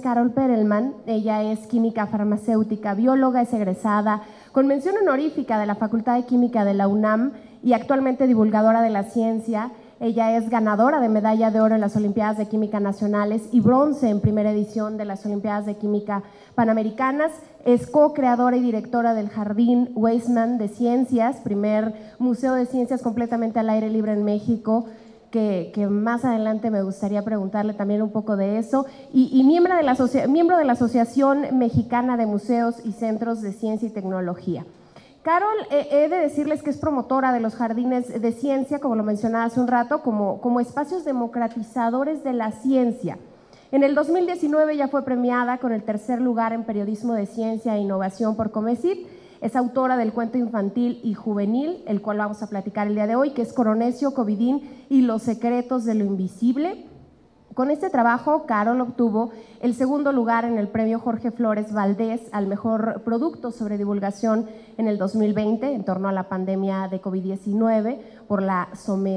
Carol Perelman. Ella es química farmacéutica, bióloga, es egresada con mención honorífica de la Facultad de Química de la UNAM y actualmente divulgadora de la ciencia. Ella es ganadora de medalla de oro en las Olimpiadas de Química Nacionales y bronce en primera edición de las Olimpiadas de Química Panamericanas. Es co-creadora y directora del Jardín Weizmann de Ciencias, primer museo de ciencias completamente al aire libre en México, que más adelante me gustaría preguntarle también un poco de eso, y miembro de la Asociación Mexicana de Museos y Centros de Ciencia y Tecnología. Carol, he de decirles que es promotora de los jardines de ciencia, como lo mencionaba hace un rato, como espacios democratizadores de la ciencia. En el 2019 ya fue premiada con el tercer lugar en periodismo de ciencia e innovación por Comecit. Es autora del cuento infantil y juvenil, el cual vamos a platicar el día de hoy, que es Coronesio, Covidín y los secretos de lo invisible. Con este trabajo, Carol obtuvo el segundo lugar en el premio Jorge Flores Valdés al mejor producto sobre divulgación en el 2020 en torno a la pandemia de COVID-19 por la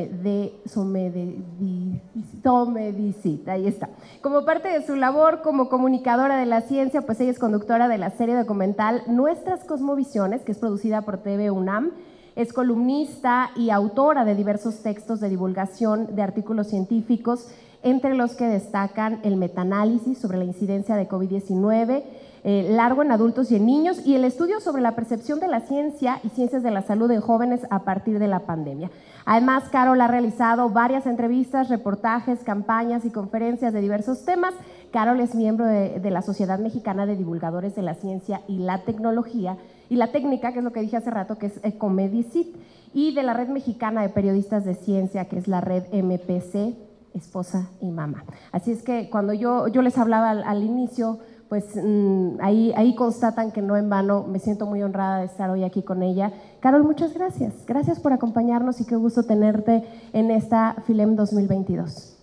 Somedicit, ahí está. Como parte de su labor como comunicadora de la ciencia, pues ella es conductora de la serie documental Nuestras Cosmovisiones, que es producida por TV UNAM. Es columnista y autora de diversos textos de divulgación de artículos científicos, entre los que destacan el metaanálisis sobre la incidencia de COVID-19, largo en adultos y en niños, y el estudio sobre la percepción de la ciencia y ciencias de la salud en jóvenes a partir de la pandemia. Además, Carol ha realizado varias entrevistas, reportajes, campañas y conferencias de diversos temas. Carol es miembro de la Sociedad Mexicana de Divulgadores de la Ciencia y la Tecnología y la Técnica, que es lo que dije hace rato, que es Comedicit, y de la Red Mexicana de Periodistas de Ciencia, que es la Red MPC, esposa y mamá. Así es que cuando yo les hablaba al inicio, pues ahí constatan que no en vano me siento muy honrada de estar hoy aquí con ella. Carol, muchas gracias. Gracias por acompañarnos y qué gusto tenerte en esta FILEM 2022.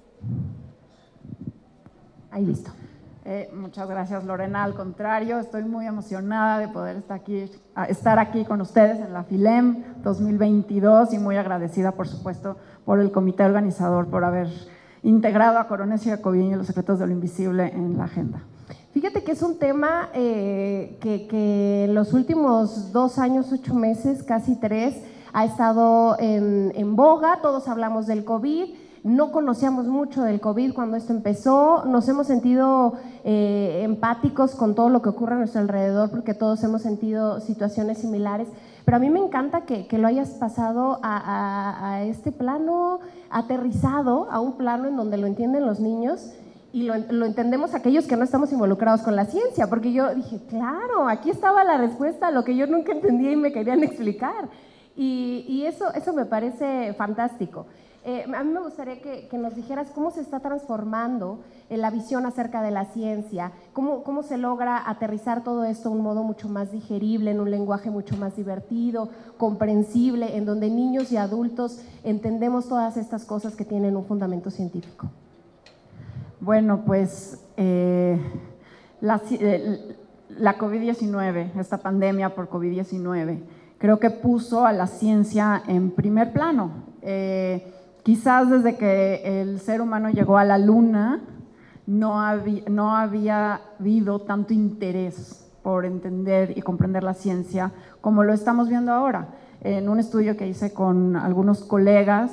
Ahí listo. Muchas gracias, Lorena. Al contrario, estoy muy emocionada de poder estar aquí con ustedes en la FILEM 2022 y muy agradecida, por supuesto, por el comité organizador por haber integrado a Coronesio y a Covidín y los secretos de lo invisible en la agenda. Fíjate que es un tema que en los últimos 2 años, 8 meses, casi 3, ha estado en boga. Todos hablamos del COVID. No conocíamos mucho del COVID cuando esto empezó, nos hemos sentido empáticos con todo lo que ocurre a nuestro alrededor porque todos hemos sentido situaciones similares, pero a mí me encanta que lo hayas pasado a este plano aterrizado, a un plano en donde lo entienden los niños y lo entendemos aquellos que no estamos involucrados con la ciencia, porque yo dije, claro, aquí estaba la respuesta a lo que yo nunca entendía y me querían explicar, y eso me parece fantástico. A mí me gustaría que nos dijeras cómo se está transformando la visión acerca de la ciencia, cómo se logra aterrizar todo esto de un modo mucho más digerible, en un lenguaje mucho más divertido, comprensible, en donde niños y adultos entendemos todas estas cosas que tienen un fundamento científico. Bueno, pues la COVID-19, esta pandemia por COVID-19, creo que puso a la ciencia en primer plano. Quizás desde que el ser humano llegó a la Luna no había habido tanto interés por entender y comprender la ciencia como lo estamos viendo ahora. En un estudio que hice con algunos colegas,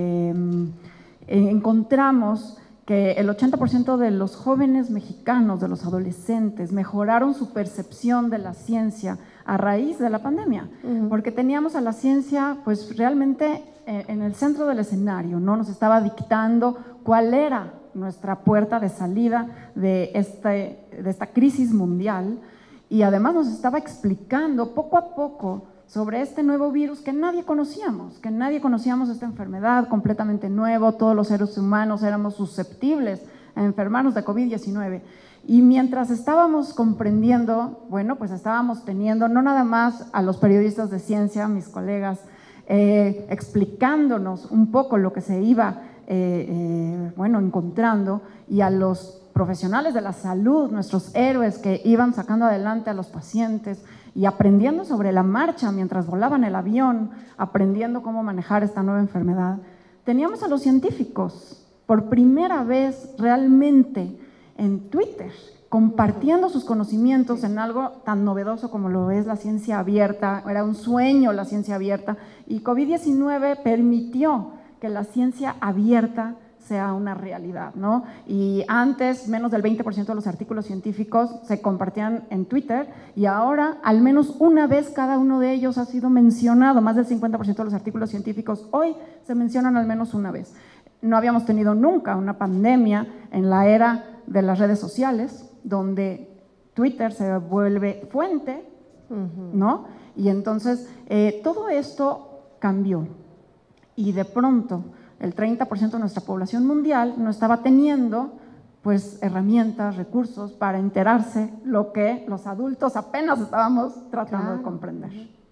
encontramos que el 80% de los jóvenes mexicanos, de los adolescentes, mejoraron su percepción de la ciencia a raíz de la pandemia, porque teníamos a la ciencia pues realmente en el centro del escenario, ¿no? Nos estaba dictando cuál era nuestra puerta de salida de esta crisis mundial, y además nos estaba explicando poco a poco sobre este nuevo virus que nadie conocíamos esta enfermedad completamente nuevo. Todos los seres humanos éramos susceptibles a enfermarnos de COVID-19. Y mientras estábamos comprendiendo, bueno, pues estábamos teniendo no nada más a los periodistas de ciencia, mis colegas, explicándonos un poco lo que se iba encontrando, y a los profesionales de la salud, nuestros héroes que iban sacando adelante a los pacientes y aprendiendo sobre la marcha mientras volaban el avión, aprendiendo cómo manejar esta nueva enfermedad. Teníamos a los científicos por primera vez realmente en Twitter, compartiendo sus conocimientos en algo tan novedoso como lo es la ciencia abierta. Era un sueño la ciencia abierta, y COVID-19 permitió que la ciencia abierta sea una realidad, ¿no? Y antes menos del 20% de los artículos científicos se compartían en Twitter, y ahora al menos una vez cada uno de ellos ha sido mencionado. Más del 50% de los artículos científicos hoy se mencionan al menos una vez. No habíamos tenido nunca una pandemia en la era de las redes sociales, donde Twitter se vuelve fuente, ¿no? Y entonces todo esto cambió, y de pronto el 30% de nuestra población mundial no estaba teniendo pues herramientas, recursos para enterarse lo que los adultos apenas estábamos tratando de comprender.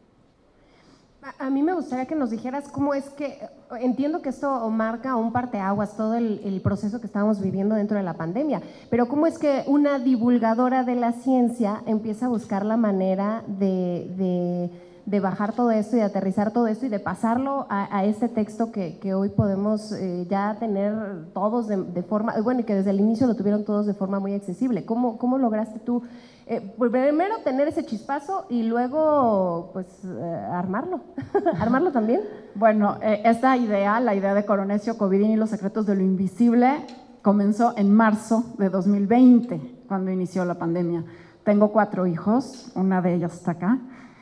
A mí me gustaría que nos dijeras cómo es que, entiendo que esto marca un parteaguas todo el proceso que estábamos viviendo dentro de la pandemia, pero cómo es que una divulgadora de la ciencia empieza a buscar la manera de bajar todo esto y de aterrizar todo esto y de pasarlo a este texto que hoy podemos ya tener todos de forma, bueno, y que desde el inicio lo tuvieron todos de forma muy accesible. ¿Cómo lograste tú primero tener ese chispazo y luego pues armarlo? ¿Armarlo también? Bueno, esta idea, la idea de Coronezio Covidín y los secretos de lo invisible, comenzó en marzo de 2020, cuando inició la pandemia. Tengo 4 hijos, una de ellas está acá,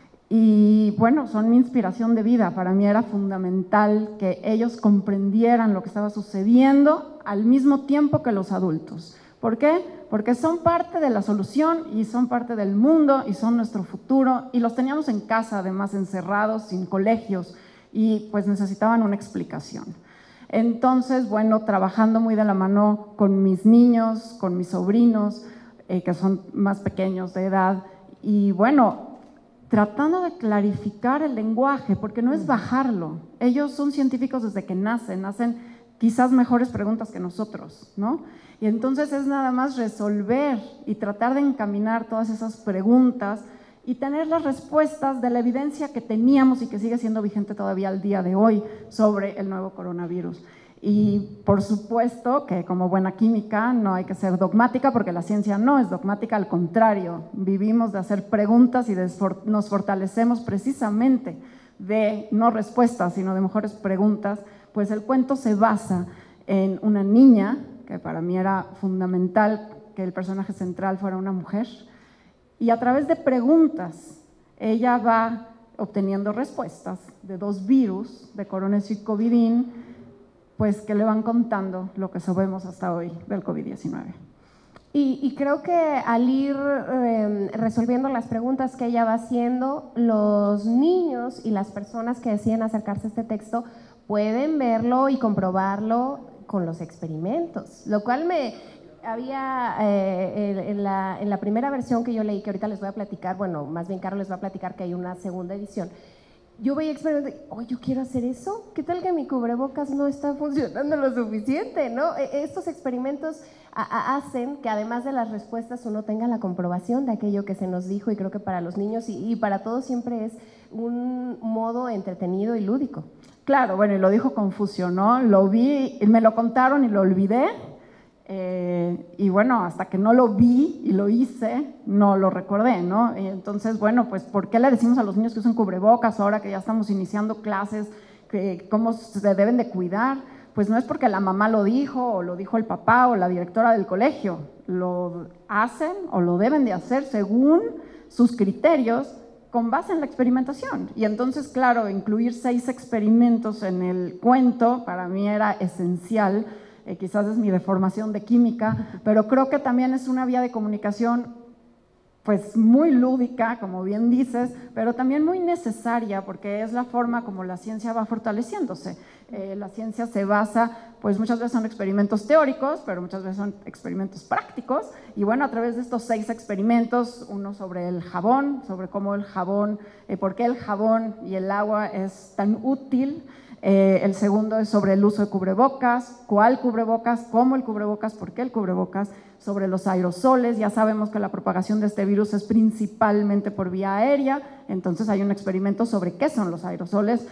y bueno, son mi inspiración de vida. Para mí era fundamental que ellos comprendieran lo que estaba sucediendo al mismo tiempo que los adultos. ¿Por qué? Porque son parte de la solución y son parte del mundo y son nuestro futuro, y los teníamos en casa, además encerrados, sin colegios, y pues necesitaban una explicación. Entonces, bueno, trabajando muy de la mano con mis niños, con mis sobrinos, que son más pequeños de edad, y bueno, tratando de clarificar el lenguaje, porque no es bajarlo. Ellos son científicos desde que hacen quizás mejores preguntas que nosotros, ¿no? Y entonces es nada más resolver y tratar de encaminar todas esas preguntas y tener las respuestas de la evidencia que teníamos y que sigue siendo vigente todavía al día de hoy sobre el nuevo coronavirus. Y por supuesto que como buena química no hay que ser dogmática, porque la ciencia no es dogmática, al contrario, vivimos de hacer preguntas y nos fortalecemos precisamente de no respuestas, sino de mejores preguntas. Pues el cuento se basa en una niña, que para mí era fundamental que el personaje central fuera una mujer, y a través de preguntas ella va obteniendo respuestas de 2 virus, de Coronezio y Covidín, pues que le van contando lo que sabemos hasta hoy del COVID-19. Y creo que al ir resolviendo las preguntas que ella va haciendo, los niños y las personas que deciden acercarse a este texto pueden verlo y comprobarlo con los experimentos, lo cual me había en la primera versión que yo leí, que ahorita les voy a platicar, bueno, más bien Caro les va a platicar que hay una segunda edición. Yo veía experimentos, yo quiero hacer eso, ¿qué tal que mi cubrebocas no está funcionando lo suficiente, ¿no? Estos experimentos hacen que además de las respuestas uno tenga la comprobación de aquello que se nos dijo, y creo que para los niños y para todos siempre es un modo entretenido y lúdico. Claro, bueno, y lo dijo Confucio, ¿no? Lo vi, me lo contaron y lo olvidé, y bueno, hasta que no lo vi y lo hice, no lo recordé, ¿no? Y entonces, bueno, pues ¿por qué le decimos a los niños que usen cubrebocas ahora que ya estamos iniciando clases, que cómo se deben de cuidar? Pues no es porque la mamá lo dijo, o lo dijo el papá o la directora del colegio, lo hacen o lo deben de hacer según sus criterios, con base en la experimentación. Y entonces, claro, incluir 6 experimentos en el cuento para mí era esencial. Quizás es mi deformación de química, pero creo que también es una vía de comunicación pues muy lúdica, como bien dices, pero también muy necesaria, porque es la forma como la ciencia va fortaleciéndose. La ciencia se basa, pues muchas veces son experimentos teóricos, pero muchas veces son experimentos prácticos, y bueno, a través de estos 6 experimentos, uno sobre el jabón, sobre cómo el jabón, por qué el jabón y el agua es tan útil. El segundo es sobre el uso de cubrebocas, cuál cubrebocas, cómo el cubrebocas, por qué el cubrebocas, sobre los aerosoles. Ya sabemos que la propagación de este virus virus es principalmente por vía aérea, entonces hay un experimento sobre qué son los aerosoles,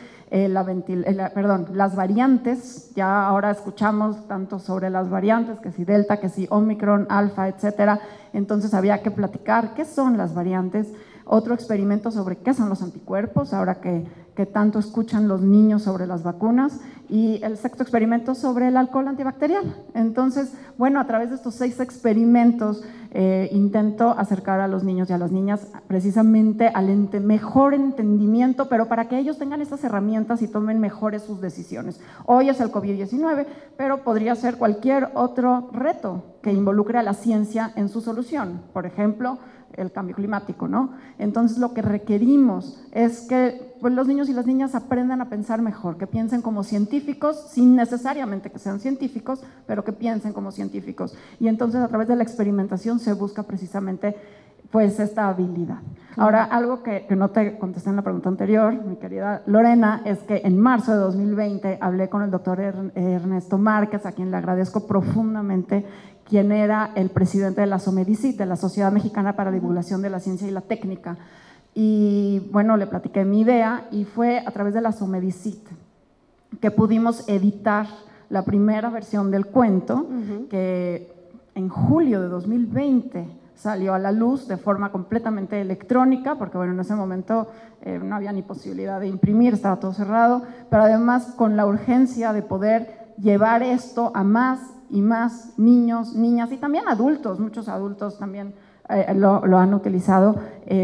las variantes. Ya ahora escuchamos tanto sobre las variantes, que si Delta, que si Omicron, Alfa, etcétera. Entonces había que platicar qué son las variantes. Otro experimento sobre qué son los anticuerpos, ahora que tanto escuchan los niños sobre las vacunas, y el sexto experimento sobre el alcohol antibacterial. Entonces, bueno, a través de estos 6 experimentos intento acercar a los niños y a las niñas precisamente al mejor entendimiento, pero para que ellos tengan estas herramientas y tomen mejores sus decisiones. Hoy es el COVID-19, pero podría ser cualquier otro reto que involucre a la ciencia en su solución, por ejemplo, el cambio climático, ¿no? Entonces lo que requerimos es que pues, los niños y las niñas aprendan a pensar mejor, que piensen como científicos, sin necesariamente que sean científicos, pero que piensen como científicos. Y entonces a través de la experimentación se busca precisamente pues esta habilidad. Ahora, algo que no te contesté en la pregunta anterior, mi querida Lorena, es que en marzo de 2020 hablé con el doctor Ernesto Márquez, a quien le agradezco profundamente, quien era el presidente de la SOMEDICIT, de la Sociedad Mexicana para la Divulgación de la Ciencia y la Técnica. Y bueno, le platiqué mi idea y fue a través de la SOMEDICIT que pudimos editar la primera versión del cuento, que en julio de 2020 salió a la luz de forma completamente electrónica, porque bueno, en ese momento no había ni posibilidad de imprimir, estaba todo cerrado, pero además con la urgencia de poder llevar esto a más y más niños, niñas y también adultos, muchos adultos también lo han utilizado.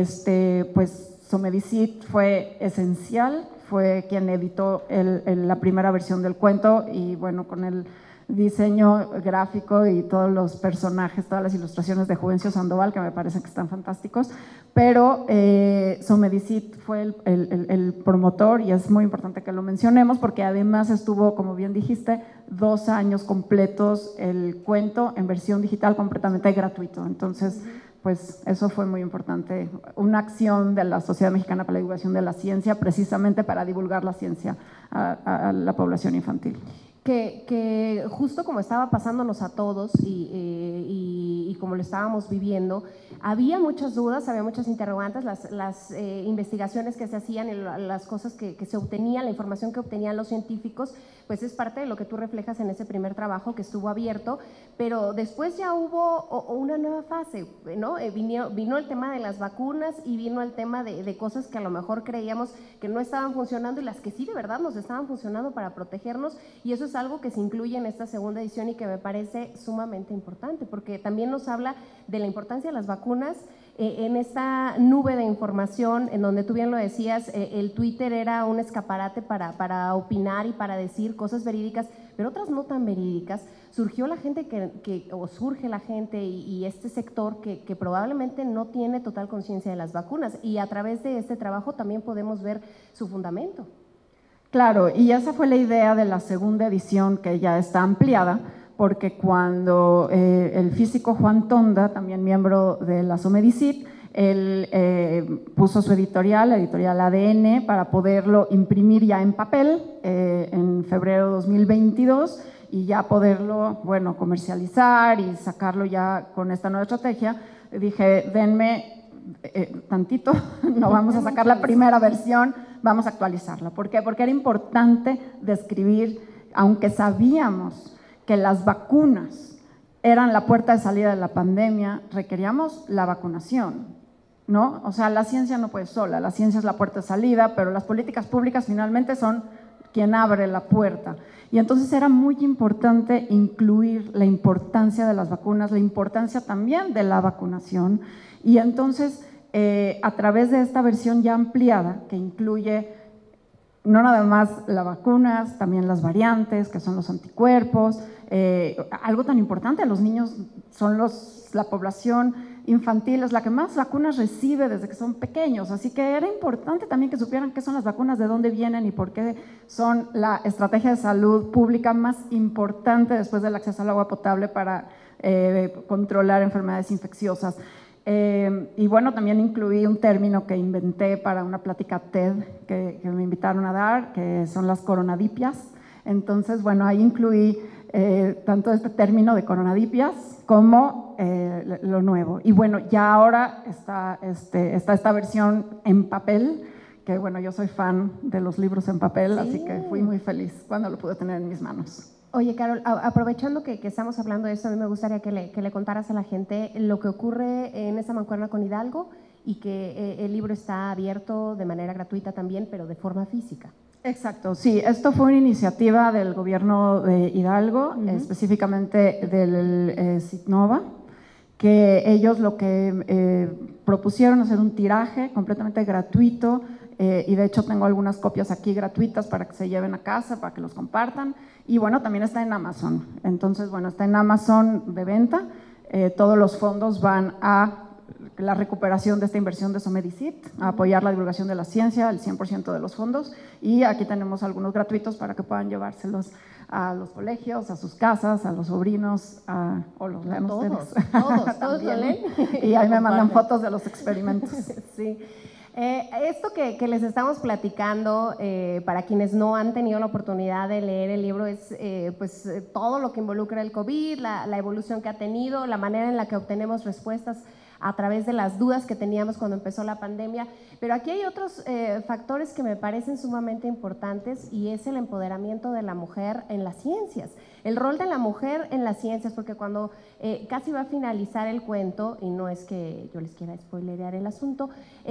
Pues SOMEDICIT fue esencial, fue quien editó la primera versión del cuento y bueno, con el diseño gráfico y todos los personajes, todas las ilustraciones de Juvencio Sandoval, que me parecen que están fantásticos, pero SOMEDICIT fue el promotor y es muy importante que lo mencionemos porque además estuvo, como bien dijiste, 2 años completos el cuento en versión digital completamente gratuito. Entonces, pues eso fue muy importante, una acción de la Sociedad Mexicana para la Divulgación de la Ciencia precisamente para divulgar la ciencia a la población infantil. Que justo como estaba pasándonos a todos y como lo estábamos viviendo, había muchas dudas, había muchas interrogantes, las investigaciones que se hacían y las cosas que se obtenían, la información que obtenían los científicos, pues es parte de lo que tú reflejas en ese primer trabajo que estuvo abierto, pero después ya hubo una nueva fase, ¿no? Vino el tema de las vacunas y vino el tema de cosas que a lo mejor creíamos que no estaban funcionando y las que sí de verdad nos estaban funcionando para protegernos, y eso es algo que se incluye en esta segunda edición y que me parece sumamente importante, porque también nos habla de la importancia de las vacunas en esta nube de información, en donde tú bien lo decías, el Twitter era un escaparate para opinar y para decir cosas verídicas, pero otras no tan verídicas. Surgió la gente o surge la gente y este sector que probablemente no tiene total conciencia de las vacunas, y a través de este trabajo también podemos ver su fundamento. Claro, y esa fue la idea de la segunda edición, que ya está ampliada, porque cuando el físico Juan Tonda, también miembro de la SOMEDICIT, él puso su editorial, la editorial ADN, para poderlo imprimir ya en papel en febrero de 2022 y ya poderlo, bueno, comercializar y sacarlo ya con esta nueva estrategia. Dije, denme tantito, no vamos a sacar la primera versión, vamos a actualizarla. ¿Por qué? Porque era importante describir, aunque sabíamos que las vacunas eran la puerta de salida de la pandemia, requeríamos la vacunación, ¿no? O sea, la ciencia no puede sola, la ciencia es la puerta de salida, pero las políticas públicas finalmente son quien abre la puerta. Y entonces era muy importante incluir la importancia de las vacunas, la importancia también de la vacunación. Y entonces, a través de esta versión ya ampliada, que incluye no nada más las vacunas, también las variantes, que son los anticuerpos, algo tan importante, los niños son la población infantil, es la que más vacunas recibe desde que son pequeños, así que era importante también que supieran qué son las vacunas, de dónde vienen y por qué son la estrategia de salud pública más importante después del acceso al agua potable para controlar enfermedades infecciosas. Y bueno, también incluí un término que inventé para una plática TED que me invitaron a dar, que son las coronadipias. Entonces, bueno, ahí incluí tanto este término de coronadipias como lo nuevo. Y bueno, ya ahora está esta versión en papel, que bueno, yo soy fan de los libros en papel, sí. Así que fui muy feliz cuando lo pude tener en mis manos. Oye, Carol, aprovechando que estamos hablando de esto, a mí me gustaría que le contaras a la gente lo que ocurre en esa mancuerna con Hidalgo y que el libro está abierto de manera gratuita también, pero de forma física. Exacto, sí, esto fue una iniciativa del gobierno de Hidalgo, específicamente del Citnova, que ellos lo que propusieron hacer un tiraje completamente gratuito, y de hecho tengo algunas copias aquí gratuitas para que se lleven a casa, para que los compartan, y bueno, también está en Amazon. Entonces, bueno, está en Amazon de venta, todos los fondos van a la recuperación de esta inversión de Somedicit, a apoyar la divulgación de la ciencia, el 100% de los fondos, y aquí tenemos algunos gratuitos para que puedan llevárselos a los colegios, a sus casas, a los sobrinos, o los leen ustedes. Todos lo leen. Y ahí me mandan fotos de los experimentos. Sí. Esto que les estamos platicando, para quienes no han tenido la oportunidad de leer el libro, es todo lo que involucra el COVID, la evolución que ha tenido, la manera en la que obtenemos respuestas a través de las dudas que teníamos cuando empezó la pandemia, pero aquí hay otros factores que me parecen sumamente importantes, y es el empoderamiento de la mujer en las ciencias, el rol de la mujer en las ciencias, porque cuando casi va a finalizar el cuento, y no es que yo les quiera spoilerear el asunto,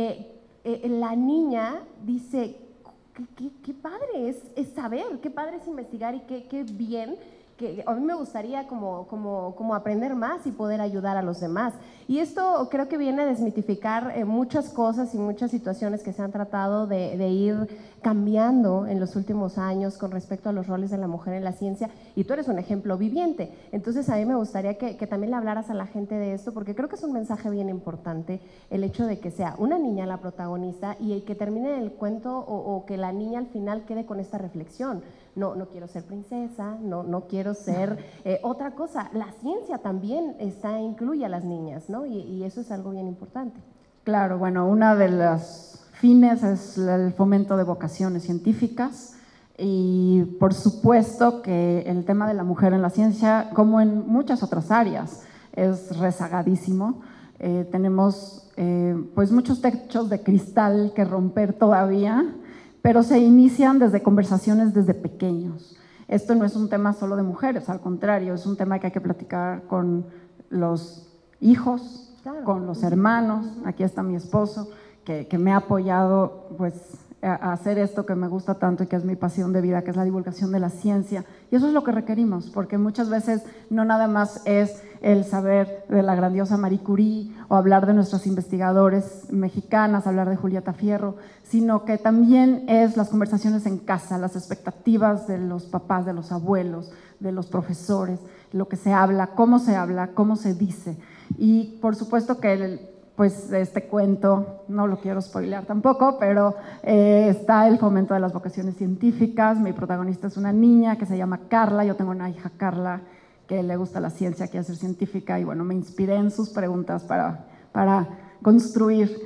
la niña dice, qué padre es saber, qué padre es investigar, y qué bien, que a mí me gustaría como aprender más y poder ayudar a los demás. Y esto creo que viene a desmitificar muchas cosas y muchas situaciones que se han tratado de ir cambiando en los últimos años con respecto a los roles de la mujer en la ciencia, y tú eres un ejemplo viviente. Entonces a mí me gustaría que también le hablaras a la gente de esto, porque creo que es un mensaje bien importante el hecho de que sea una niña la protagonista y que termine el cuento, o que la niña al final quede con esta reflexión. No quiero ser princesa, no quiero ser otra cosa. La ciencia también incluye a las niñas, ¿no? Y eso es algo bien importante. Claro, bueno, una de las fines es el fomento de vocaciones científicas, y por supuesto que el tema de la mujer en la ciencia, como en muchas otras áreas, es rezagadísimo. Tenemos pues muchos techos de cristal que romper todavía, pero se inician desde conversaciones desde pequeños. Esto no es un tema solo de mujeres, al contrario, es un tema que hay que platicar con los hijos, claro, con los hermanos. Aquí está mi esposo, que me ha apoyado pues a hacer esto que me gusta tanto y que es mi pasión de vida, que es la divulgación de la ciencia. Y eso es lo que requerimos, porque muchas veces no nada más es el saber de la grandiosa Marie Curie o hablar de nuestros investigadores mexicanas, hablar de Julieta Fierro, sino que también es las conversaciones en casa, las expectativas de los papás, de los abuelos, de los profesores, lo que se habla, cómo se dice. Y por supuesto que pues este cuento, no lo quiero spoilear tampoco, pero está el fomento de las vocaciones científicas. Mi protagonista es una niña que se llama Carla, yo tengo una hija, Carla, que le gusta la ciencia, quiere ser científica, y bueno, me inspiré en sus preguntas para construir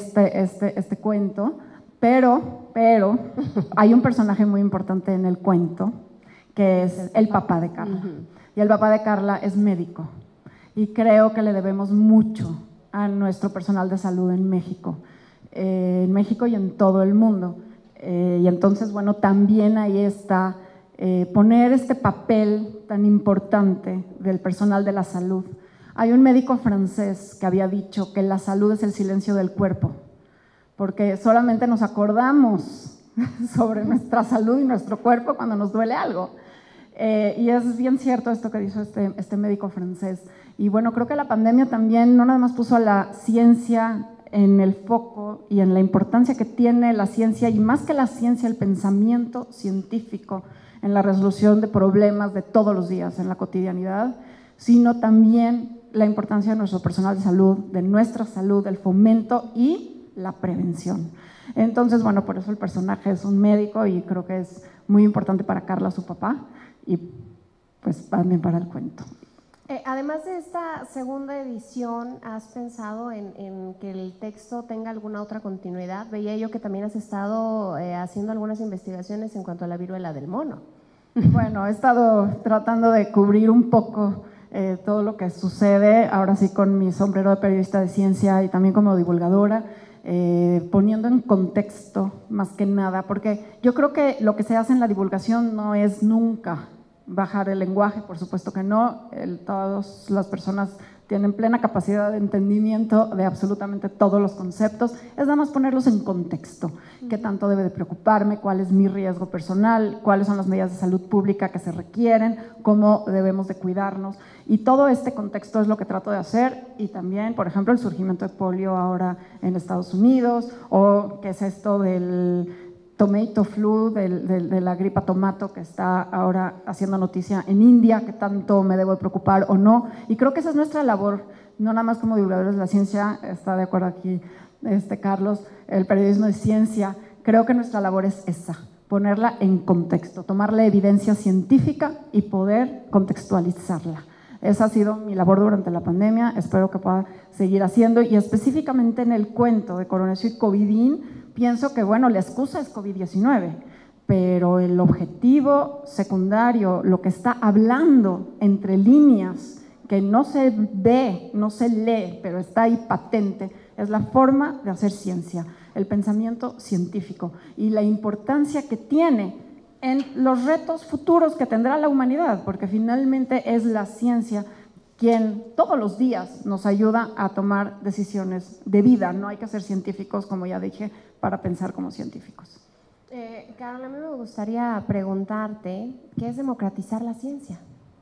este cuento, pero hay un personaje muy importante en el cuento, que es el papá de Carla, y el papá de Carla es médico, y creo que le debemos mucho a nuestro personal de salud en México y en todo el mundo. Y entonces, bueno, también ahí está poner este papel tan importante del personal de la salud. Hay un médico francés que había dicho que la salud es el silencio del cuerpo, porque solamente nos acordamos sobre nuestra salud y nuestro cuerpo cuando nos duele algo. Y es bien cierto esto que dijo este médico francés. Y bueno, creo que la pandemia también no nada más puso a la ciencia en el foco y en la importancia que tiene la ciencia, y más que la ciencia, el pensamiento científico en la resolución de problemas de todos los días, en la cotidianidad, sino también la importancia de nuestro personal de salud, de nuestra salud, el fomento y la prevención. Entonces, bueno, por eso el personaje es un médico, y creo que es muy importante para Carla, su papá, y pues también para el cuento. Además de esta segunda edición, ¿has pensado en que el texto tenga alguna otra continuidad? Veía yo que también has estado haciendo algunas investigaciones en cuanto a la viruela del mono. Bueno, he estado tratando de cubrir un poco todo lo que sucede, ahora sí con mi sombrero de periodista de ciencia y también como divulgadora, poniendo en contexto más que nada, porque yo creo que lo que se hace en la divulgación no es nunca bajar el lenguaje, por supuesto que no, todas las personas tienen plena capacidad de entendimiento de absolutamente todos los conceptos, es nada más ponerlos en contexto, qué tanto debe de preocuparme, cuál es mi riesgo personal, cuáles son las medidas de salud pública que se requieren, cómo debemos de cuidarnos, y todo este contexto es lo que trato de hacer, y también, por ejemplo, el surgimiento de polio ahora en Estados Unidos, o qué es esto del tomato flu, de la gripa tomato que está ahora haciendo noticia en India, que tanto me debo de preocupar o no, y creo que esa es nuestra labor, no nada más como divulgadores de la ciencia, está de acuerdo aquí Carlos, el periodismo de ciencia, creo que nuestra labor es esa, ponerla en contexto, tomar la evidencia científica y poder contextualizarla. Esa ha sido mi labor durante la pandemia, espero que pueda seguir haciendo, y específicamente en el cuento de Coronesio y Covidín, pienso que, bueno, la excusa es COVID-19, pero el objetivo secundario, lo que está hablando entre líneas, que no se ve, no se lee, pero está ahí patente, es la forma de hacer ciencia, el pensamiento científico y la importancia que tiene en los retos futuros que tendrá la humanidad, porque finalmente es la ciencia quien todos los días nos ayuda a tomar decisiones de vida. No hay que ser científicos, como ya dije, para pensar como científicos. Carol, a mí me gustaría preguntarte, ¿qué es democratizar la ciencia?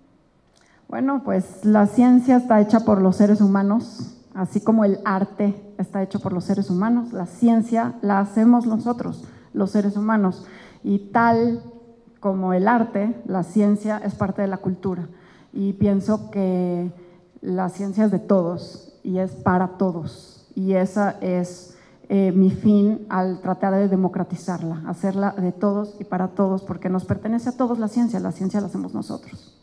Bueno, pues la ciencia está hecha por los seres humanos, así como el arte está hecho por los seres humanos, la ciencia la hacemos nosotros, los seres humanos, y tal como el arte, la ciencia es parte de la cultura. Y pienso que la ciencia es de todos y es para todos, y esa es mi fin al tratar de democratizarla, hacerla de todos y para todos, porque nos pertenece a todos la ciencia la hacemos nosotros.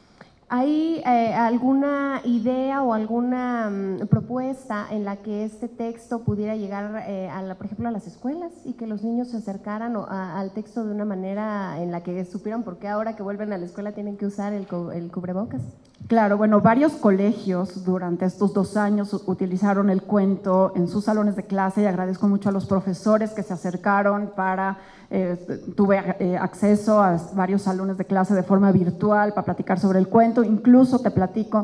¿Hay alguna idea o alguna propuesta en la que este texto pudiera llegar, por ejemplo, a las escuelas y que los niños se acercaran al texto de una manera en la que supieran por qué ahora que vuelven a la escuela tienen que usar el cubrebocas? Claro, bueno, varios colegios durante estos 2 años utilizaron el cuento en sus salones de clase, y agradezco mucho a los profesores que se acercaron tuve acceso a varios salones de clase de forma virtual para platicar sobre el cuento, incluso te platico,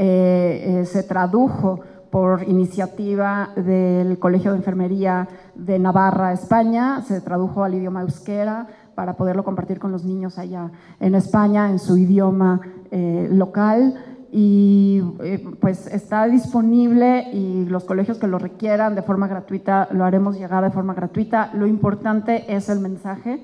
se tradujo por iniciativa del Colegio de Enfermería de Navarra, España, se tradujo al idioma euskera para poderlo compartir con los niños allá en España, en su idioma local, y pues está disponible, y los colegios que lo requieran de forma gratuita lo haremos llegar de forma gratuita. Lo importante es el mensaje,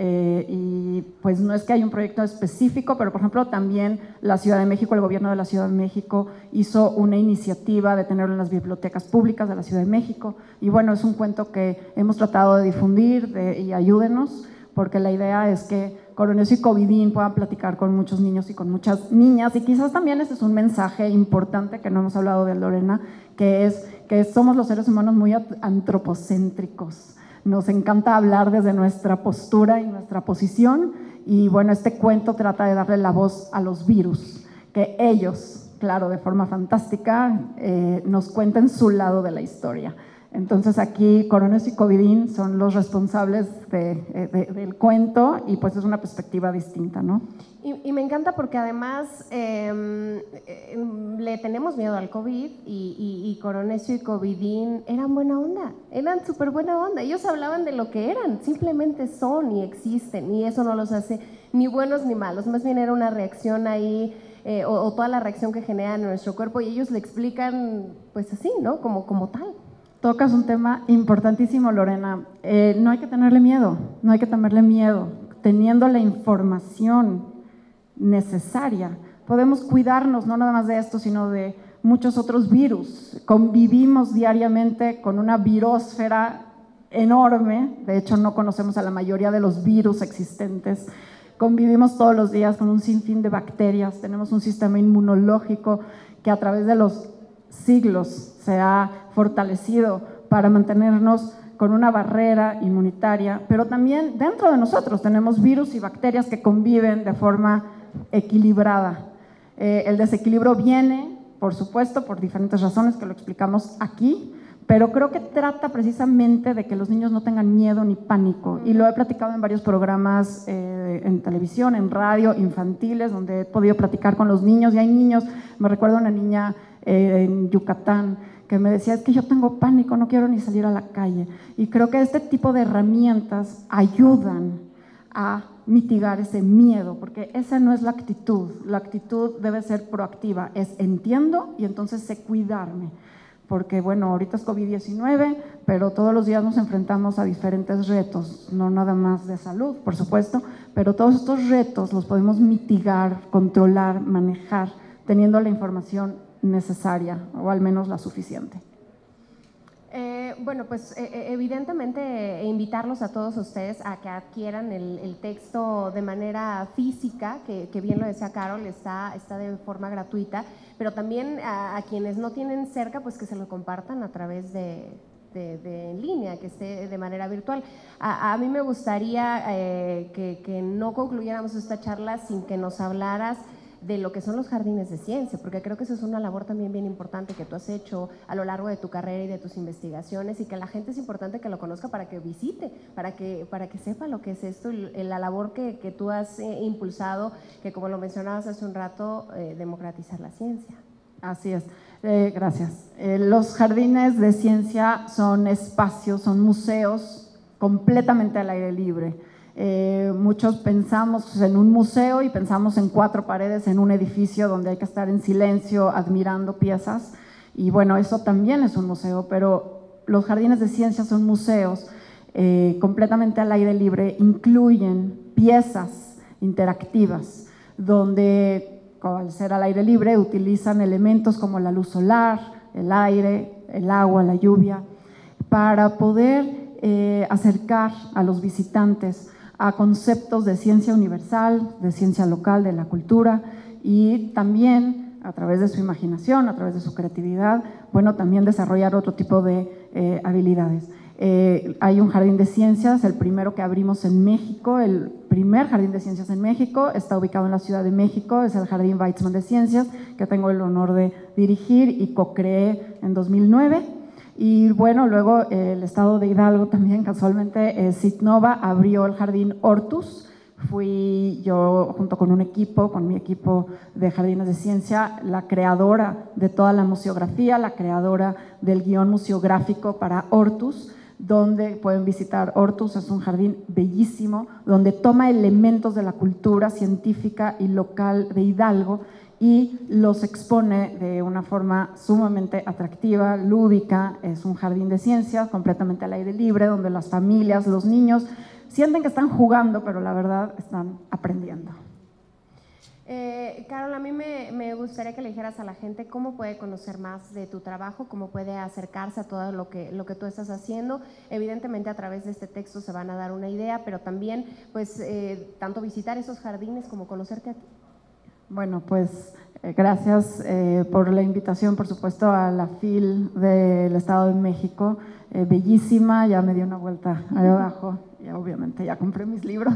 y pues no es que haya un proyecto específico, pero por ejemplo también la Ciudad de México, el gobierno de la Ciudad de México hizo una iniciativa de tenerlo en las bibliotecas públicas de la Ciudad de México, y bueno, es un cuento que hemos tratado de difundir y ayúdenos, porque la idea es que Coronesio y Covidín puedan platicar con muchos niños y con muchas niñas, y quizás también ese es un mensaje importante que no hemos hablado de Lorena, que es que somos los seres humanos muy antropocéntricos, nos encanta hablar desde nuestra postura y nuestra posición, y bueno, este cuento trata de darle la voz a los virus, que ellos, claro, de forma fantástica, nos cuenten su lado de la historia. Entonces aquí Coronesio y Covidín son los responsables del cuento, y pues es una perspectiva distinta, ¿no? Y me encanta porque además le tenemos miedo al COVID, y Coronesio y Covidín eran buena onda, eran súper buena onda. Ellos hablaban de lo que eran, simplemente son y existen, y eso no los hace ni buenos ni malos, más bien era una reacción ahí, o toda la reacción que genera en nuestro cuerpo, y ellos le explican pues así, ¿no? Como tal. Tocas un tema importantísimo, Lorena. No hay que tenerle miedo, no hay que tenerle miedo. Teniendo la información necesaria, podemos cuidarnos no nada más de esto, sino de muchos otros virus. Convivimos diariamente con una virósfera enorme, de hecho no conocemos a la mayoría de los virus existentes. Convivimos todos los días con un sinfín de bacterias, tenemos un sistema inmunológico que a través de los siglos se ha fortalecido para mantenernos con una barrera inmunitaria, pero también dentro de nosotros tenemos virus y bacterias que conviven de forma equilibrada. El desequilibrio viene, por supuesto, por diferentes razones que lo explicamos aquí, pero creo que trata precisamente de que los niños no tengan miedo ni pánico, y lo he platicado en varios programas en televisión, en radio, infantiles, donde he podido platicar con los niños, y hay niños, me recuerdo una niña en Yucatán que me decía, es que yo tengo pánico, no quiero ni salir a la calle, y creo que este tipo de herramientas ayudan a mitigar ese miedo, porque esa no es la actitud debe ser proactiva, es entiendo y entonces sé cuidarme, porque bueno, ahorita es COVID-19, pero todos los días nos enfrentamos a diferentes retos, no nada más de salud, por supuesto, pero todos estos retos los podemos mitigar, controlar, manejar, teniendo la información necesaria, o al menos la suficiente. Bueno, pues evidentemente invitarlos a todos ustedes a que adquieran el texto de manera física, que bien lo decía Carol, está de forma gratuita, pero también a quienes no tienen cerca, pues que se lo compartan a través de en línea, que esté de manera virtual. A mí me gustaría que no concluyéramos esta charla sin que nos hablaras de lo que son los jardines de ciencia, porque creo que eso es una labor también bien importante que tú has hecho a lo largo de tu carrera y de tus investigaciones, y que la gente es importante que lo conozca para que visite, para que sepa lo que es esto, la labor que tú has impulsado, que como lo mencionabas hace un rato, democratizar la ciencia. Así es, gracias. Los jardines de ciencia son espacios, son museos completamente al aire libre. Muchos pensamos en un museo y pensamos en 4 paredes en un edificio donde hay que estar en silencio admirando piezas, y bueno, eso también es un museo, pero los jardines de ciencia son museos completamente al aire libre, incluyen piezas interactivas donde, al ser al aire libre, utilizan elementos como la luz solar, el aire, el agua, la lluvia, para poder acercar a los visitantes a conceptos de ciencia universal, de ciencia local, de la cultura, y también a través de su imaginación, a través de su creatividad, bueno, también desarrollar otro tipo de habilidades. Hay un jardín de ciencias, el primero que abrimos en México, el primer jardín de ciencias en México, está ubicado en la Ciudad de México, es el Jardín Weizmann de Ciencias, que tengo el honor de dirigir y co-creé en 2009. Y bueno, luego el estado de Hidalgo también, casualmente, Citnova abrió el Jardín Hortus. Fui yo, junto con un equipo, con mi equipo de jardines de ciencia, la creadora de toda la museografía, la creadora del guión museográfico para Hortus, donde pueden visitar Hortus. Es un jardín bellísimo, donde toma elementos de la cultura científica y local de Hidalgo y los expone de una forma sumamente atractiva, lúdica. Es un jardín de ciencias completamente al aire libre, donde las familias, los niños sienten que están jugando, pero la verdad están aprendiendo. Carol, a mí me gustaría que le dijeras a la gente cómo puede conocer más de tu trabajo, cómo puede acercarse a todo lo que tú estás haciendo. Evidentemente a través de este texto se van a dar una idea, pero también pues tanto visitar esos jardines como conocerte a ti. Bueno, pues gracias por la invitación, por supuesto, a la FIL del Estado de México, bellísima, ya me di una vuelta ahí abajo, y obviamente ya compré mis libros,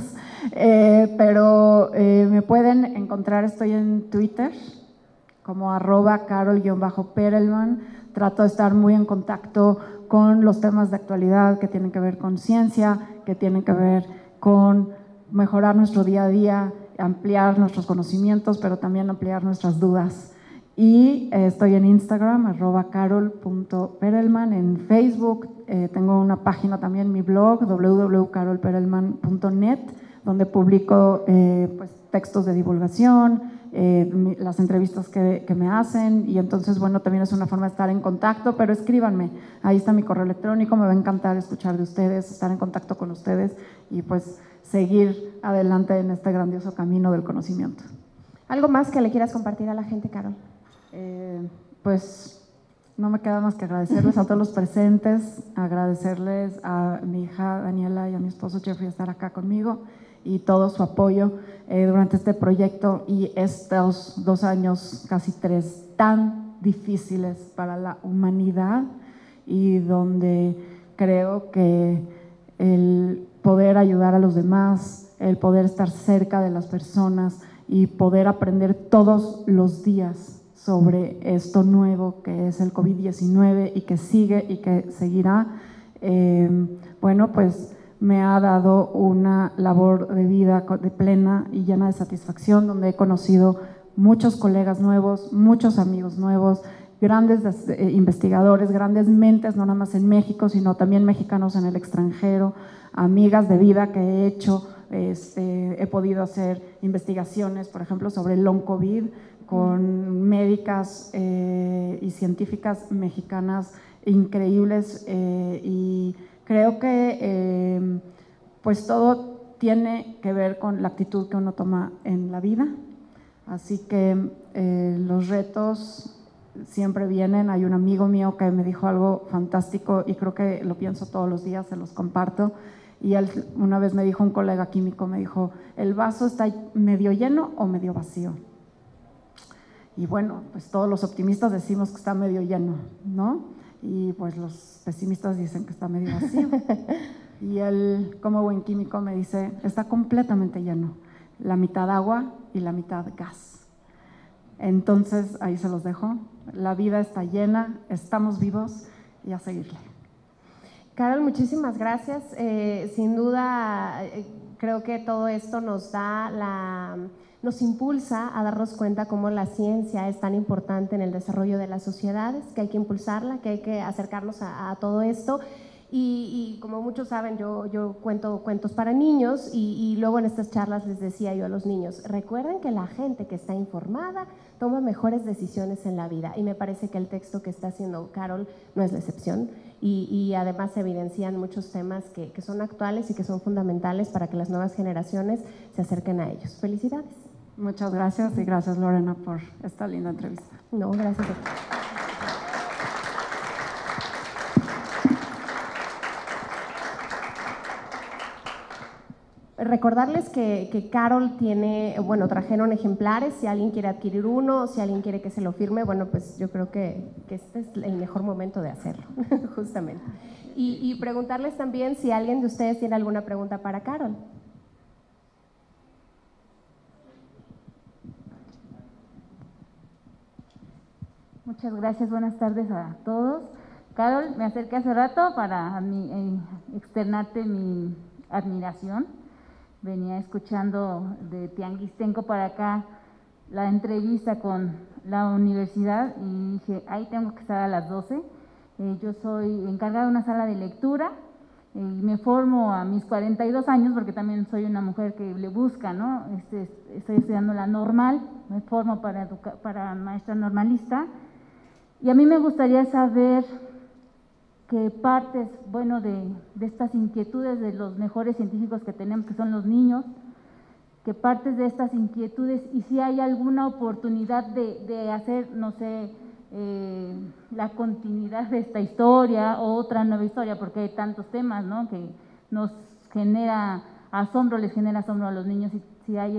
pero me pueden encontrar, estoy en Twitter como @Carol_Perelman, trato de estar muy en contacto con los temas de actualidad que tienen que ver con ciencia, que tienen que ver con mejorar nuestro día a día, ampliar nuestros conocimientos, pero también ampliar nuestras dudas. Y estoy en Instagram, @carol.perelman, en Facebook, tengo una página también, mi blog, www.carolperelman.net, donde publico pues, textos de divulgación, las entrevistas que me hacen, y entonces, bueno, también es una forma de estar en contacto, pero escríbanme, ahí está mi correo electrónico, me va a encantar escuchar de ustedes, estar en contacto con ustedes y pues seguir adelante en este grandioso camino del conocimiento. ¿Algo más que le quieras compartir a la gente, Carol? Pues no me queda más que agradecerles a todos los presentes, agradecerles a mi hija Daniela y a mi esposo Jeffrey estar acá conmigo y todo su apoyo durante este proyecto y estos 2 años, casi 3, tan difíciles para la humanidad, y donde creo que el poder ayudar a los demás, el poder estar cerca de las personas y poder aprender todos los días sobre esto nuevo que es el COVID-19 y que sigue y que seguirá, bueno, pues me ha dado una labor de vida de plena y llena de satisfacción, donde he conocido muchos colegas nuevos, muchos amigos nuevos, grandes investigadores, grandes mentes, no nada más en México, sino también mexicanos en el extranjero, amigas de vida que he hecho. He podido hacer investigaciones, por ejemplo, sobre el long COVID con médicas y científicas mexicanas increíbles, y creo que pues todo tiene que ver con la actitud que uno toma en la vida. Así que los retos siempre vienen. Hay un amigo mío que me dijo algo fantástico y creo que lo pienso todos los días, se los comparto. Y él, una vez me dijo, un colega químico me dijo, ¿el vaso está medio lleno o medio vacío? Y bueno, pues todos los optimistas decimos que está medio lleno, ¿no? Y pues los pesimistas dicen que está medio vacío. Y él, como buen químico, me dice, está completamente lleno, la mitad agua y la mitad gas. Entonces, ahí se los dejo, la vida está llena, estamos vivos y a seguirle. Carol, muchísimas gracias. Sin duda, creo que todo esto nos impulsa a darnos cuenta cómo la ciencia es tan importante en el desarrollo de las sociedades, que hay que impulsarla, que hay que acercarnos a todo esto. Y como muchos saben, yo cuento cuentos para niños y luego en estas charlas les decía yo a los niños, recuerden que la gente que está informada toma mejores decisiones en la vida, y me parece que el texto que está haciendo Carol no es la excepción, y además se evidencian muchos temas que son actuales y que son fundamentales para que las nuevas generaciones se acerquen a ellos. Felicidades. Muchas gracias, y gracias, Lorena, por esta linda entrevista. No, gracias a ti. Recordarles que Carol tiene, bueno, trajeron ejemplares, si alguien quiere adquirir uno, si alguien quiere que se lo firme, bueno, pues yo creo que este es el mejor momento de hacerlo, justamente. Y preguntarles también si alguien de ustedes tiene alguna pregunta para Carol. Muchas gracias, buenas tardes a todos. Carol, me acerqué hace rato para externarte mi admiración. Venía escuchando de Tianguistenco para acá la entrevista con la universidad y dije, ahí tengo que estar a las 12. Yo soy encargada de una sala de lectura y me formo a mis 42 años porque también soy una mujer que le busca, ¿no? Estoy estudiando la normal, me formo para maestra normalista, y a mí me gustaría saber que partes, bueno, de estas inquietudes de los mejores científicos que tenemos, que son los niños, que partes de estas inquietudes y si hay alguna oportunidad de hacer, no sé, la continuidad de esta historia o otra nueva historia, porque hay tantos temas, ¿no?, que nos genera asombro, les genera asombro a los niños, y si hay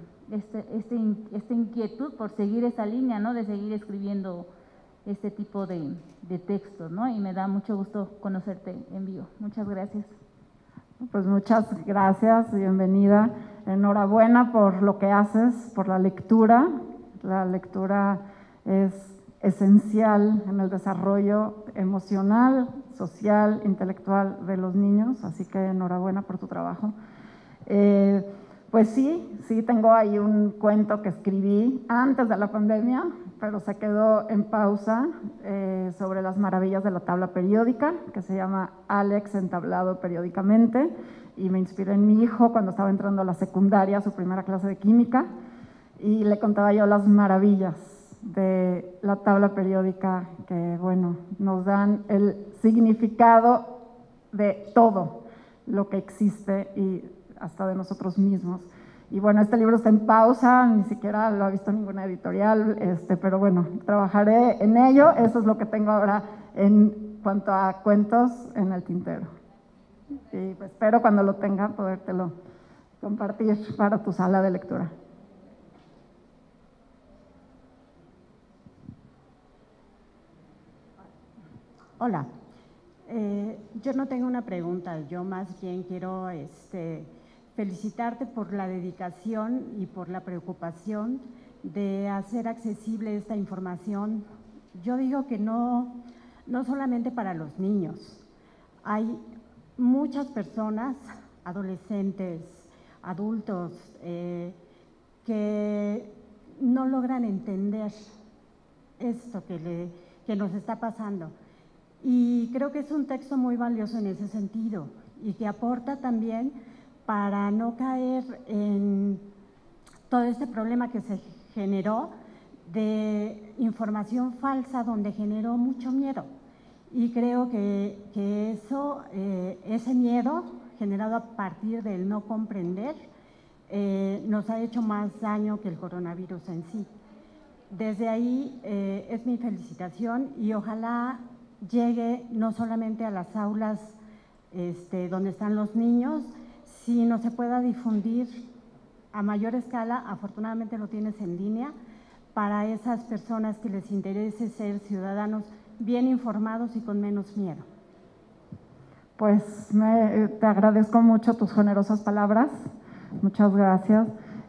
esta inquietud por seguir esa línea, ¿no?, de seguir escribiendo este tipo de textos, ¿no? Y me da mucho gusto conocerte en vivo. Muchas gracias. Pues muchas gracias, bienvenida. Enhorabuena por lo que haces, por la lectura. La lectura es esencial en el desarrollo emocional, social, intelectual de los niños, así que enhorabuena por tu trabajo. Pues sí, tengo ahí un cuento que escribí antes de la pandemia, pero se quedó en pausa, sobre las maravillas de la tabla periódica, que se llama Alex entablado periódicamente, y me inspiré en mi hijo cuando estaba entrando a la secundaria, su primera clase de química, y le contaba yo las maravillas de la tabla periódica que, bueno, nos dan el significado de todo lo que existe y hasta de nosotros mismos. Y bueno, este libro está en pausa, ni siquiera lo ha visto ninguna editorial, pero bueno, trabajaré en ello. Eso es lo que tengo ahora en cuanto a cuentos en el tintero. Y pues espero cuando lo tenga podértelo compartir para tu sala de lectura. Hola, Yo no tengo una pregunta, yo más bien quiero felicitarte por la dedicación y por la preocupación de hacer accesible esta información. Yo digo que no solamente para los niños, hay muchas personas, adolescentes, adultos, que no logran entender esto que nos está pasando. Y creo que es un texto muy valioso en ese sentido y que aporta también para no caer en todo este problema que se generó de información falsa, donde generó mucho miedo. Y creo que ese miedo generado a partir del no comprender nos ha hecho más daño que el coronavirus en sí. Desde ahí es mi felicitación y ojalá llegue no solamente a las aulas donde están los niños, sino se pueda difundir a mayor escala. Afortunadamente lo tienes en línea para esas personas que les interese ser ciudadanos bien informados y con menos miedo. Pues te agradezco mucho tus generosas palabras, muchas gracias.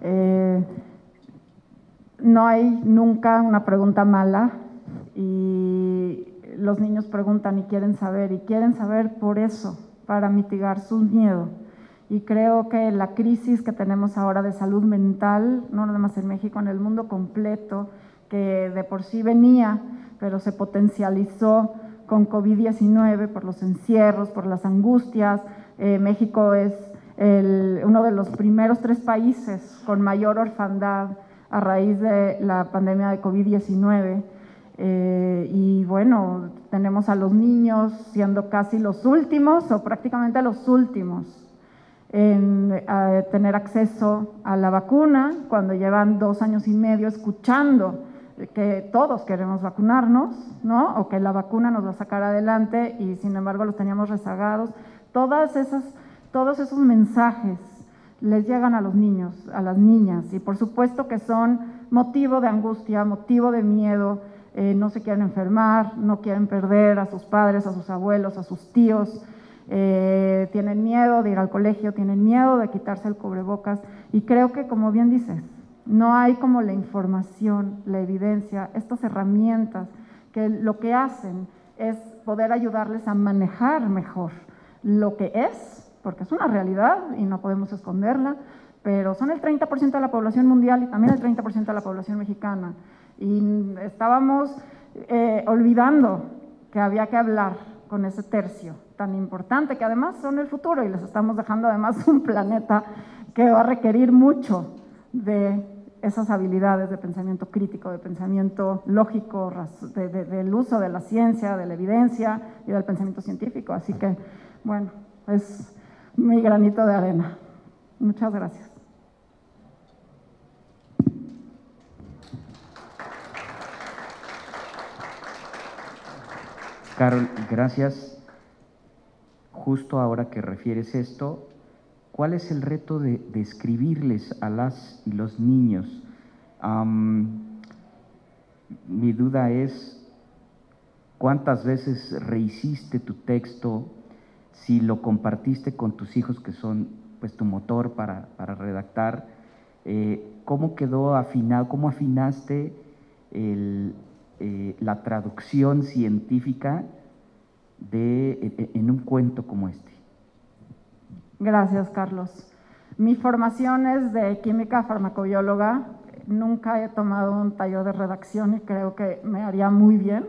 No hay nunca una pregunta mala y los niños preguntan y quieren saber por eso, para mitigar su miedo. Y creo que la crisis que tenemos ahora de salud mental, no nada más en México, en el mundo completo, que de por sí venía, pero se potencializó con COVID-19 por los encierros, por las angustias. México es uno de los primeros 3 países con mayor orfandad a raíz de la pandemia de COVID-19. Y bueno, tenemos a los niños siendo casi los últimos o prácticamente los últimos en tener acceso a la vacuna, cuando llevan 2 años y medio escuchando que todos queremos vacunarnos, ¿no? O que la vacuna nos va a sacar adelante y sin embargo los teníamos rezagados. Todos esos mensajes les llegan a los niños, a las niñas, y por supuesto que son motivo de angustia, motivo de miedo. No se quieren enfermar, no quieren perder a sus padres, a sus abuelos, a sus tíos, tienen miedo de ir al colegio, tienen miedo de quitarse el cubrebocas, y creo que, como bien dices, no hay como la información, la evidencia, estas herramientas que lo que hacen es poder ayudarles a manejar mejor lo que es, porque es una realidad y no podemos esconderla, pero son el 30% de la población mundial y también el 30% de la población mexicana. Y estábamos olvidando que había que hablar con ese tercio tan importante, que además son el futuro, y les estamos dejando además un planeta que va a requerir mucho de esas habilidades de pensamiento crítico, de pensamiento lógico, del uso de la ciencia, de la evidencia y del pensamiento científico. Así que, bueno, es mi granito de arena. Muchas gracias. Carol, gracias. Justo ahora que refieres esto, ¿cuál es el reto de escribirles a las y los niños? Mi duda es, ¿cuántas veces rehiciste tu texto? Si lo compartiste con tus hijos, que son pues tu motor para redactar, ¿cómo quedó afinado? ¿Cómo afinaste la traducción científica en un cuento como este? Gracias, Carlos. Mi formación es de química farmacobióloga. Nunca he tomado un taller de redacción y creo que me haría muy bien.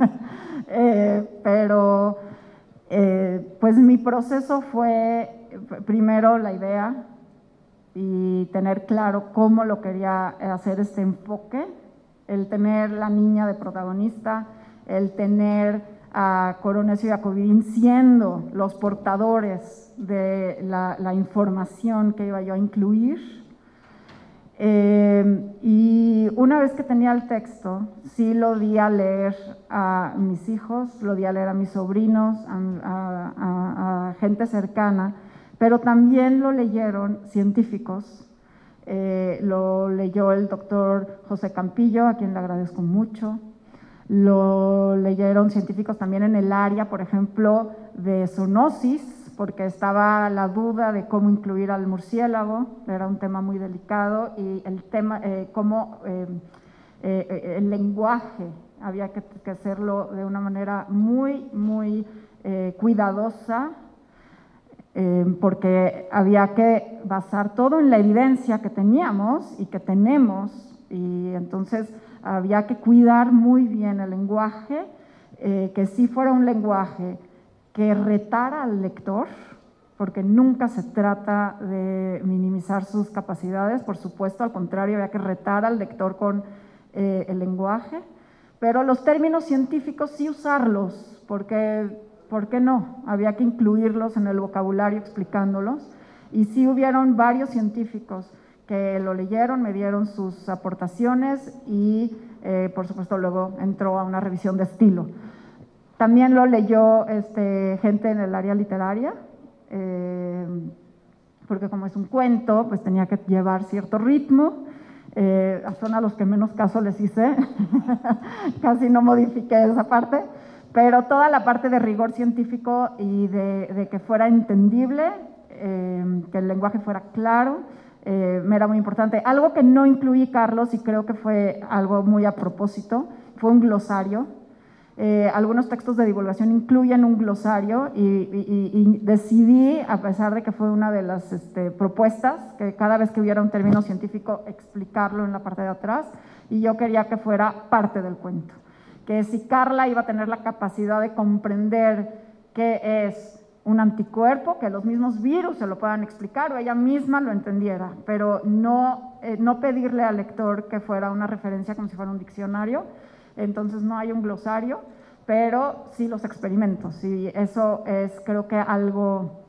Pero pues mi proceso fue primero la idea y tener claro cómo lo quería hacer este enfoque, el tener la niña de protagonista, el tener a Coronel y a Covidín siendo los portadores de la información que iba yo a incluir. Y una vez que tenía el texto, sí lo di a leer a mis hijos, lo di a leer a mis sobrinos, a gente cercana, pero también lo leyeron científicos. Lo leyó el doctor José Campillo, a quien le agradezco mucho. lo leyeron científicos también en el área, por ejemplo, de zoonosis, porque estaba la duda de cómo incluir al murciélago, era un tema muy delicado, y el tema, cómo el lenguaje había que hacerlo de una manera muy cuidadosa, porque había que basar todo en la evidencia que teníamos y que tenemos, y entonces había que cuidar muy bien el lenguaje, que sí fuera un lenguaje que retara al lector, porque nunca se trata de minimizar sus capacidades, por supuesto, al contrario, había que retar al lector con el lenguaje, pero los términos científicos sí usarlos, porque, ¿por qué no? Había que incluirlos en el vocabulario explicándolos, y sí hubieron varios científicos que lo leyeron, me dieron sus aportaciones y, por supuesto, luego entró a una revisión de estilo. También lo leyó gente en el área literaria, porque como es un cuento, pues tenía que llevar cierto ritmo. Son a los que menos caso les hice, casi no modifiqué esa parte, pero toda la parte de rigor científico y de que fuera entendible, que el lenguaje fuera claro, me era muy importante. Algo que no incluí, Carlos, y creo que fue algo muy a propósito, fue un glosario. Algunos textos de divulgación incluyen un glosario y decidí, a pesar de que fue una de las propuestas, que cada vez que hubiera un término científico explicarlo en la parte de atrás, y yo quería que fuera parte del cuento, que si Carla iba a tener la capacidad de comprender qué es un anticuerpo, que los mismos virus se lo puedan explicar o ella misma lo entendiera, pero no pedirle al lector que fuera una referencia como si fuera un diccionario. Entonces no hay un glosario, pero sí los experimentos, y eso es creo que algo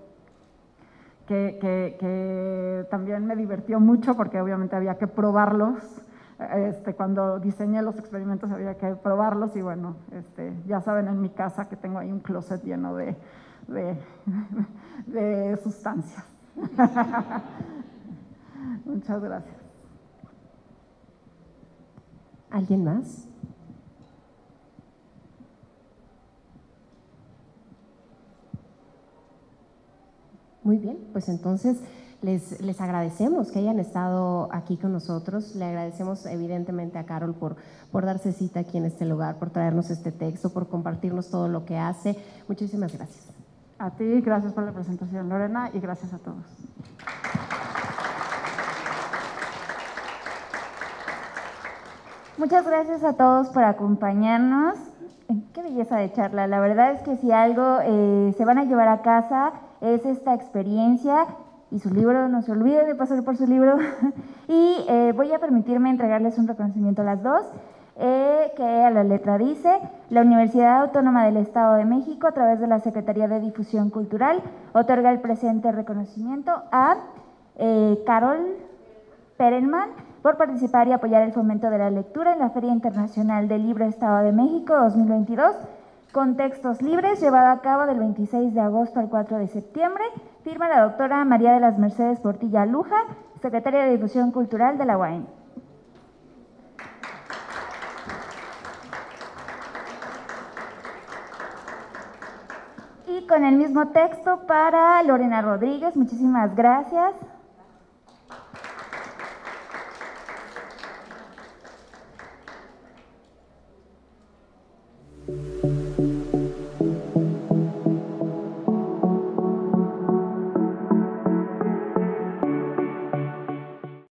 que también me divirtió mucho, porque obviamente había que probarlos. Cuando diseñé los experimentos había que probarlos, y bueno, ya saben en mi casa que tengo ahí un closet lleno de sustancias. Muchas gracias. ¿Alguien más? Muy bien, pues entonces les agradecemos que hayan estado aquí con nosotros. Le agradecemos evidentemente a Carol por darse cita aquí en este lugar, por traernos este texto, por compartirnos todo lo que hace. Muchísimas gracias. A ti, gracias por la presentación, Lorena, y gracias a todos. Muchas gracias a todos por acompañarnos. Qué belleza de charla. La verdad es que si algo se van a llevar a casa es esta experiencia y su libro, no se olviden de pasar por su libro. Y voy a permitirme entregarles un reconocimiento a las dos, que a la letra dice: la Universidad Autónoma del Estado de México, a través de la Secretaría de Difusión Cultural, otorga el presente reconocimiento a Carol Perelman por participar y apoyar el fomento de la lectura en la Feria Internacional del Libro Estado de México 2022, con textos libres, llevado a cabo del 26 de agosto al 4 de septiembre. Firma la doctora María de las Mercedes Portilla Luja, secretaria de Difusión Cultural de la UAM. Y con el mismo texto para Lorena Rodríguez, muchísimas gracias.